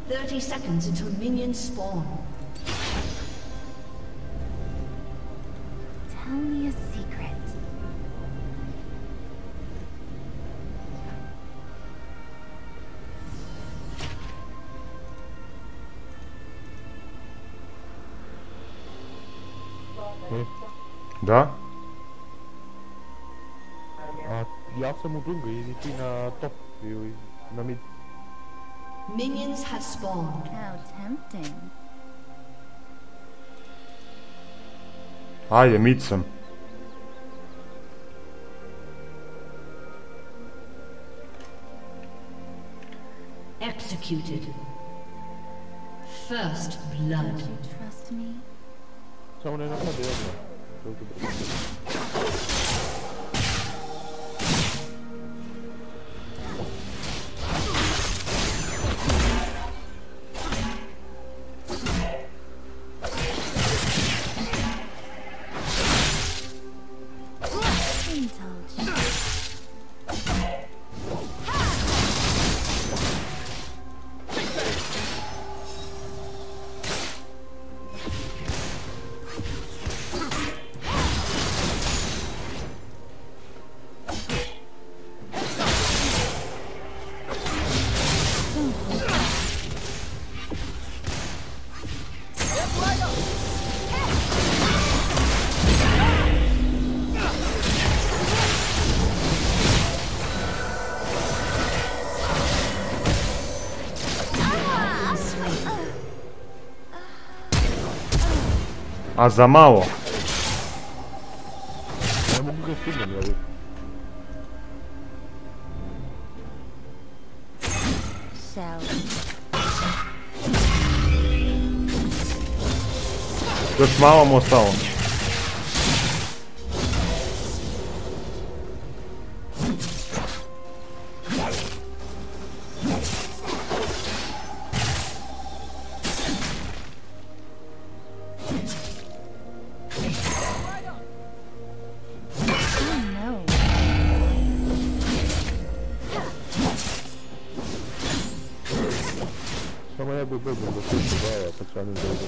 30 seconds until minions spawn. Tell me a secret. Da? Ja sam u džungli, idi ti na top ili na mid. Minions have spawned. How tempting. Ajde, mid sam. Executed. First blood. Don't you trust me? Samo ne napade odmah. A za malo. Ne mogu ga stignem, jel? Još malo mu ostalo. Samo ja bih bezim da se dava, pa će oni dođe.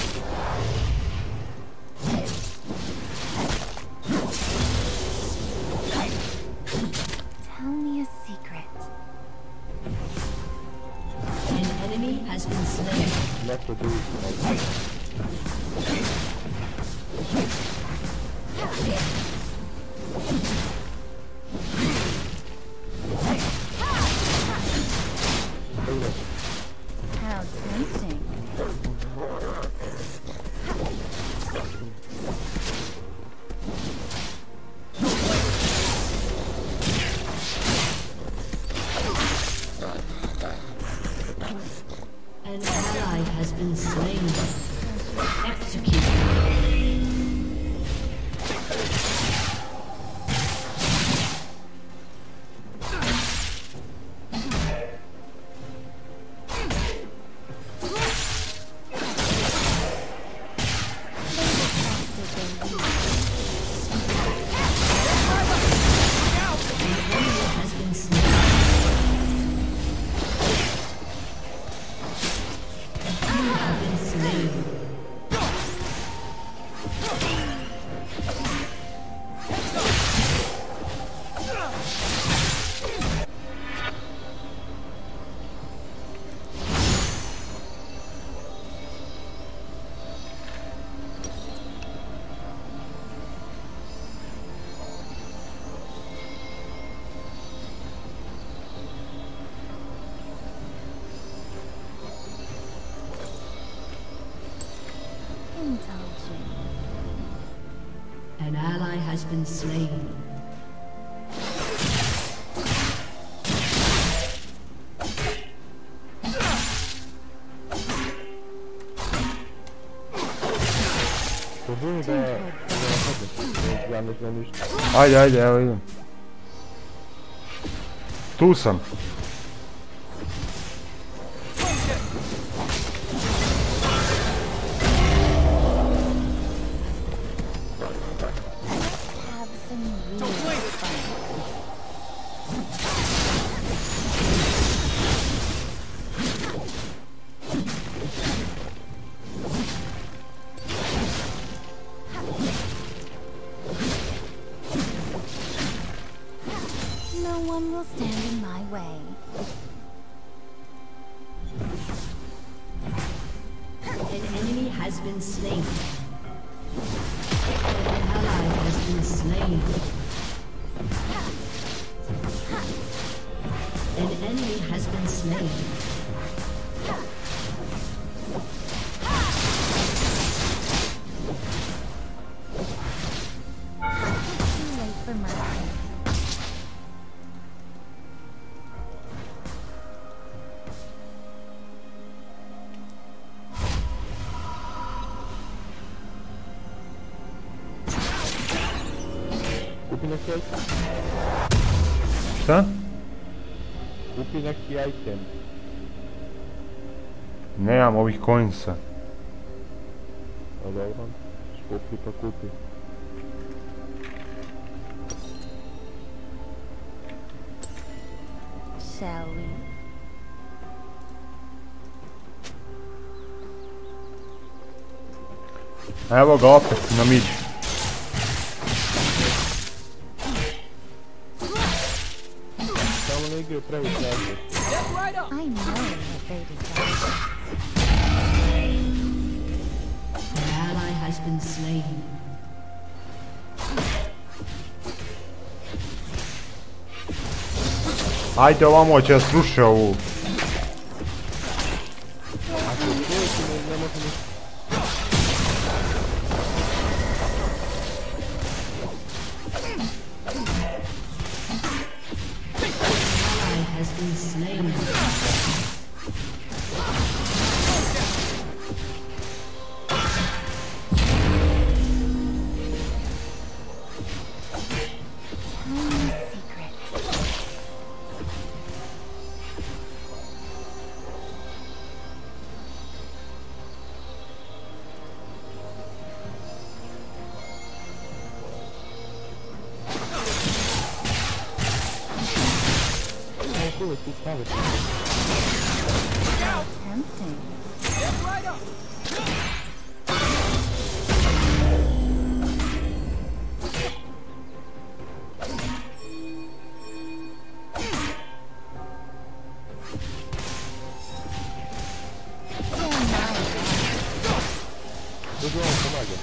Tell me a secret. An enemy has been slain. Nešto drugo. How tempting. An ally has been slain. Executed. An ally has been slain. Ajde, ajde, evo idem. Tu sam. been slain. An ally has been slain. An enemy has been slain. Too late for mercy. Kupi neki item. Šta? Kupi neki item. Nemam ovih coinsa. A dobro. Kupi pa kupi. Shall we? Evo ga opet na mid. Samo ne igraju previše različite. I know what they desire. An ally has been slain. Ajde ovamo će ja sruše ovu. Ako čovjek ne može ni... Ally has been slain. Tiny secret. Kako uvijek ti staviti? How tempting. They're mine. Dođu vam pomaga.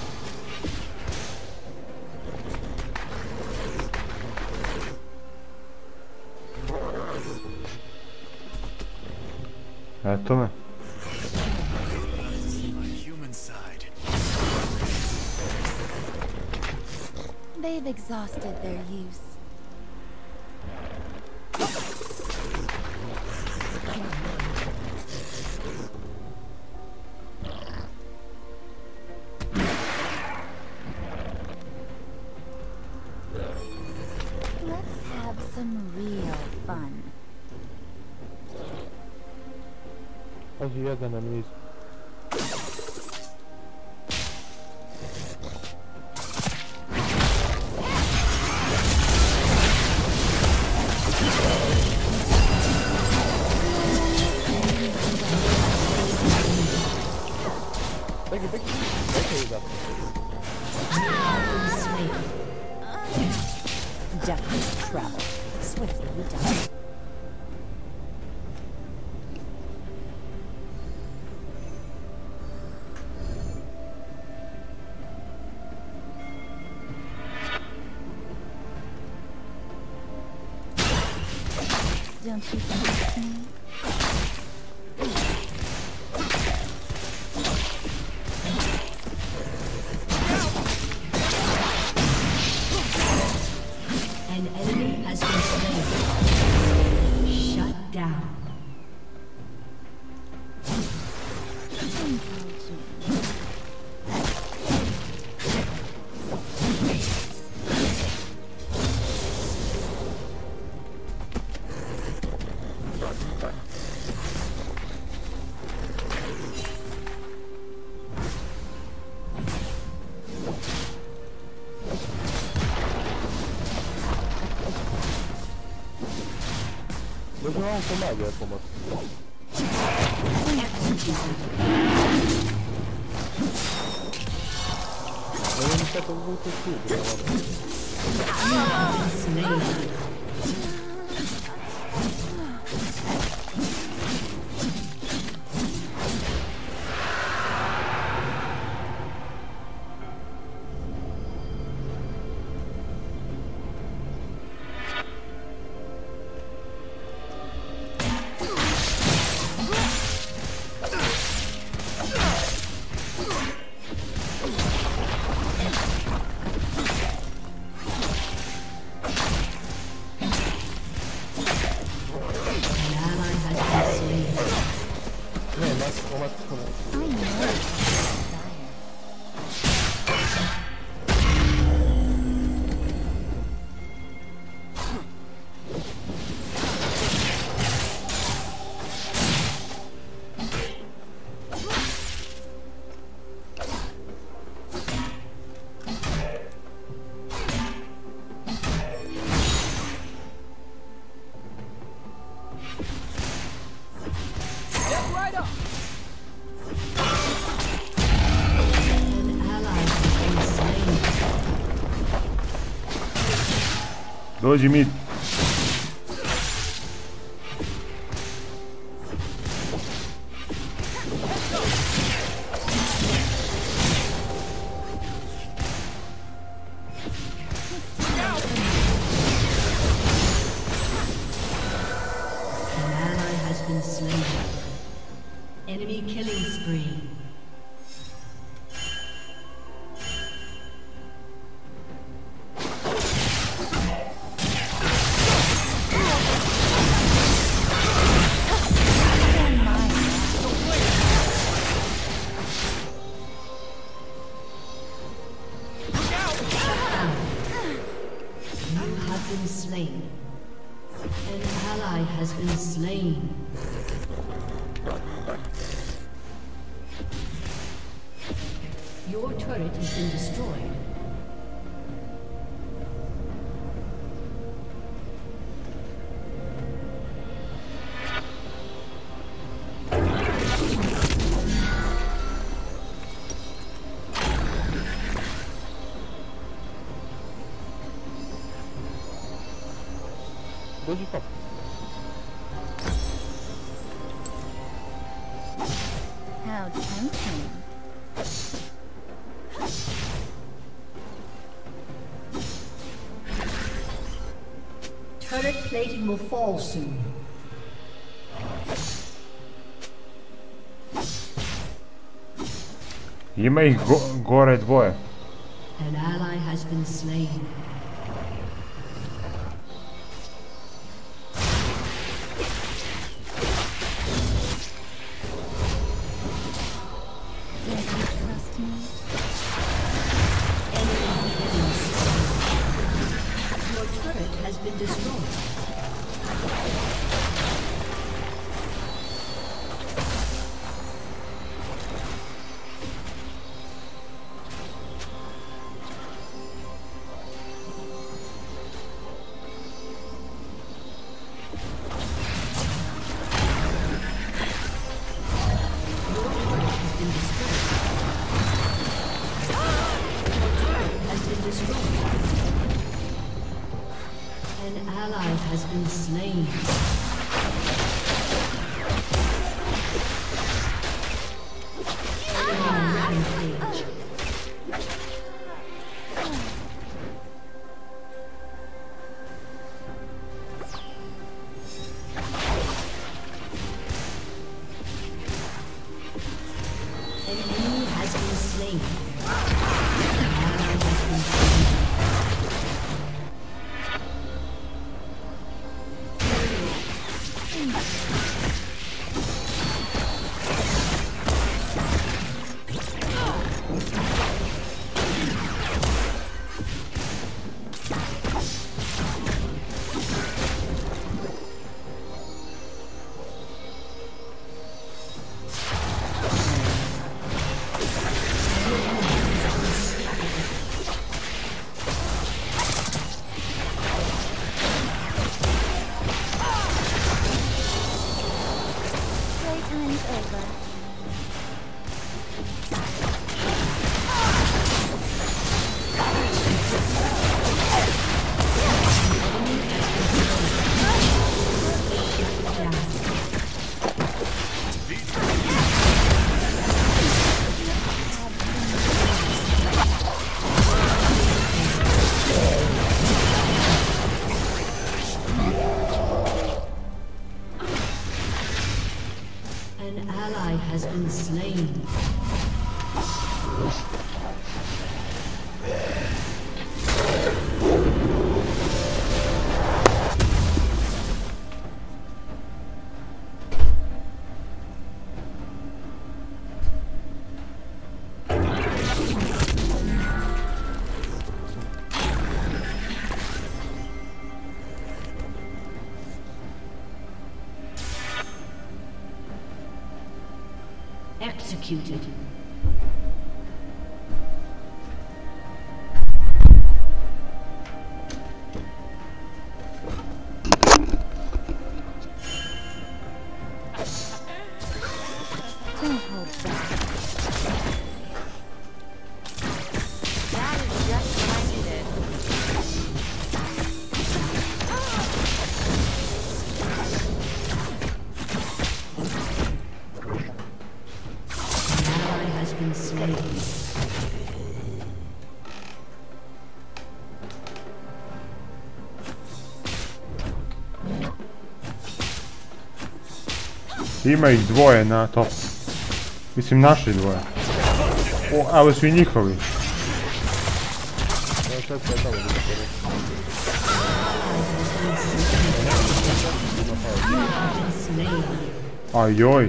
Eto me. They've exhausted their use. Let's have some real fun. Pazi jedan na niz. Death travel swiftly down. Don't you think it's me? An enemy has been slain. Shut down. Indulge me. Dođu vam pomaga, pomoć. Ne vidim kako zvuče sviđa, Slain. I know it's desire. An ally has been slain. Dođi mid. An ally has been slain. Enemy killing spree. You have been slain. An ally has been slain. Your turret has been destroyed. Dođi top. How tempting. Turret plating will fall soon. Ima ih gore dvoje. An ally has been slain. Don't you trust me? Enemy killing spree. Your turret has been destroyed. An ally has been slain. Rampage. An enemy has been slain. An ally has been slain. Playtime's over. An ally has been slain. Executed. Don't hold back. That is just what I needed. An ally has been slain. Ima ih dvoje na top. Mislim naši dvoje. O, evo su i njihovi. Ja sad sve tamo da se Slain. Ajoj.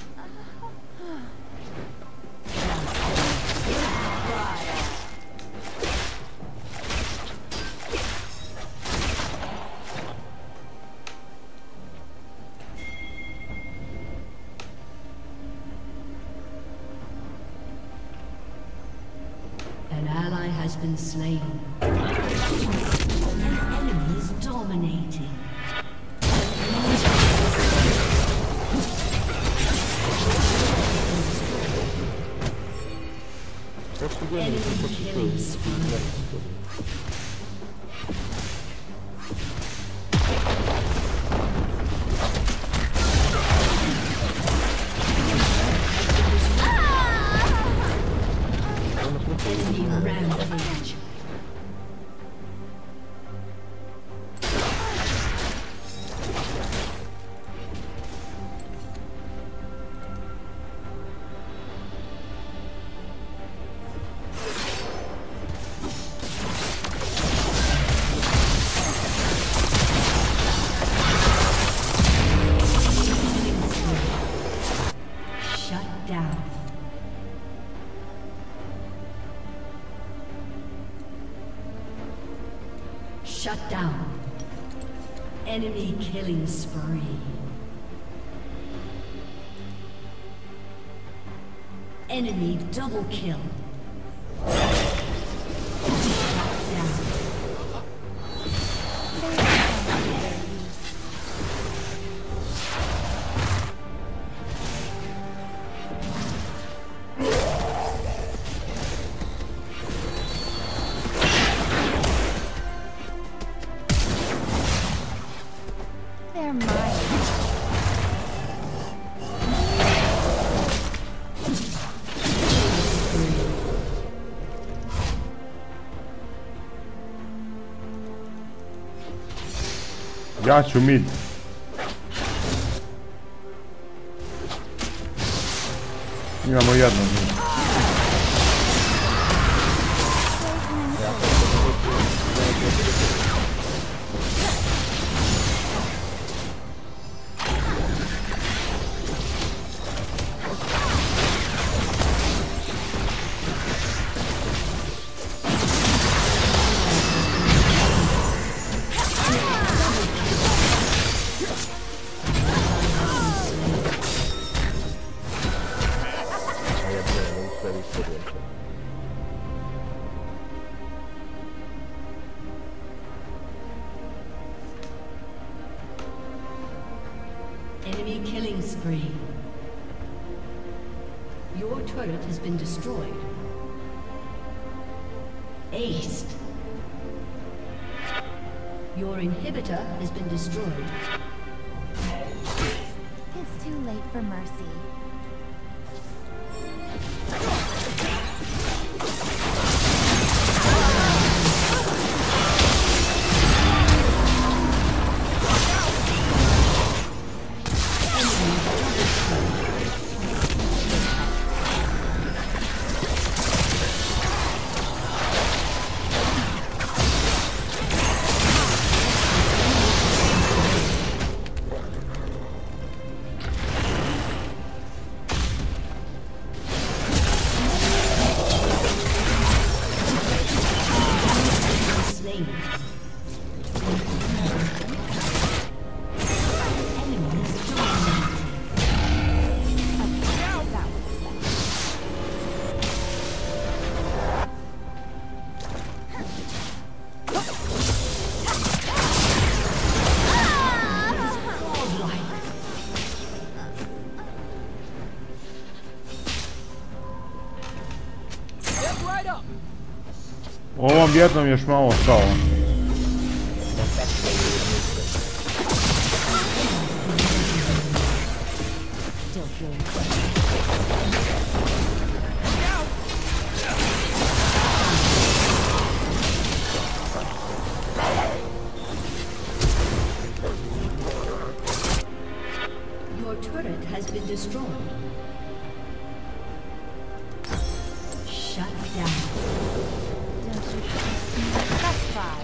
An ally has been slain. An enemy is dominating. Enemy killing spree. Enemy rampage. Shut down. Shut down. Enemy killing spree. Enemy double kill. Shut down. They're mine. Ja ću mid. Imamo jedno mid. Enemy killing spree. Your turret has been destroyed. Aced. Your inhibitor has been destroyed. It's too late for mercy. Ovom jednom još malo ostalo. Still feeling Your turret has been destroyed. Shut down. That's 5.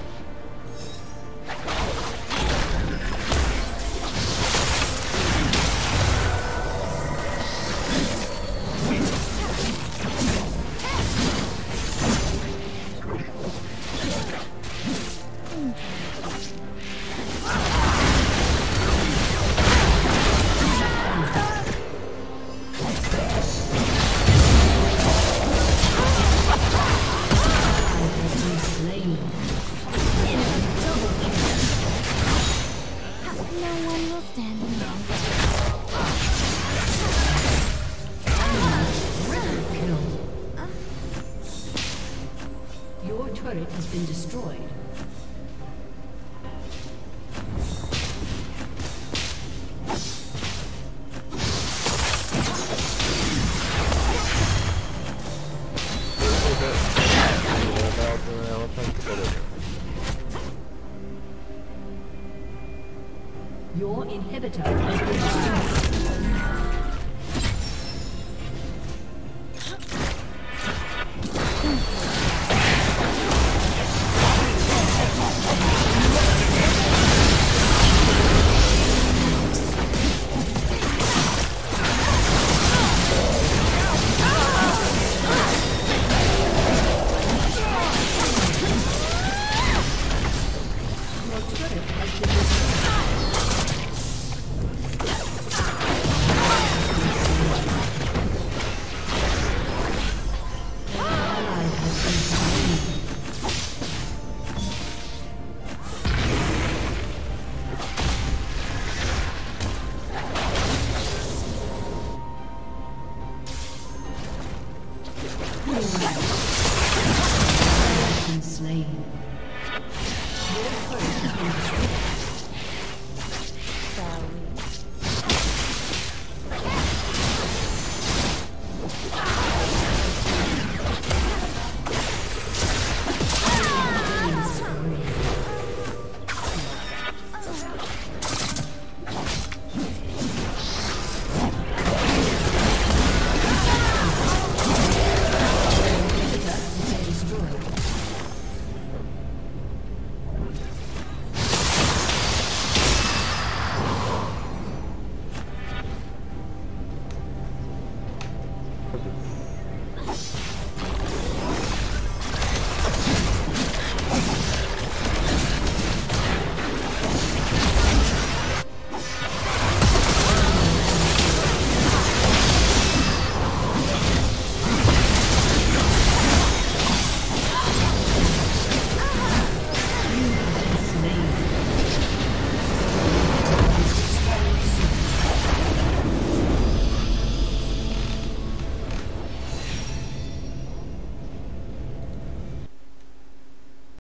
No one will stand in my way. Kill. Your turret has been destroyed. Your inhibitor has been destroyed. Your turret has been destroyed. Ally has been slain.